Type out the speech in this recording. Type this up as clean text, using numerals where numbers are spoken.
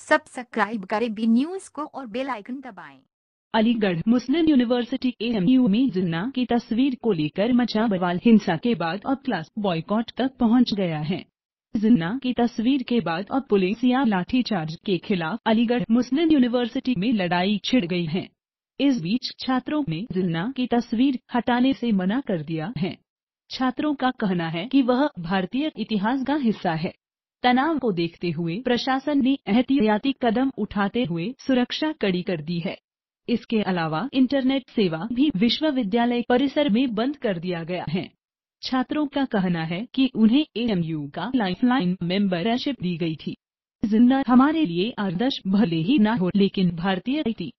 Subscribe करें B news को और बेल आइकन दबाएं। अलीगढ़ मुस्लिम यूनिवर्सिटी AMU में जिन्ना की तस्वीर को लेकर मचा बवाल हिंसा के बाद अब क्लास बॉयकॉट तक पहुंच गया है। जिन्ना की तस्वीर के बाद अब पुलिस या लाठीचार्ज के खिलाफ अलीगढ़ मुस्लिम यूनिवर्सिटी में लड़ाई छिड़ गई है। इस बीच छात्रों ने जिन्ना की तस्वीर हटाने से मना कर दिया है। छात्रों का कहना है कि वह भारतीय इतिहास का हिस्सा है। तनाव को देखते हुए प्रशासन ने एहतियाती कदम उठाते हुए सुरक्षा कड़ी कर दी है। इसके अलावा इंटरनेट सेवा भी विश्वविद्यालय परिसर में बंद कर दिया गया है। छात्रों का कहना है कि उन्हें AMU का लाइफलाइन मेंबरशिप दी गई थी। जिन्ना हमारे लिए आदर्श भले ही न हो, लेकिन भारतीय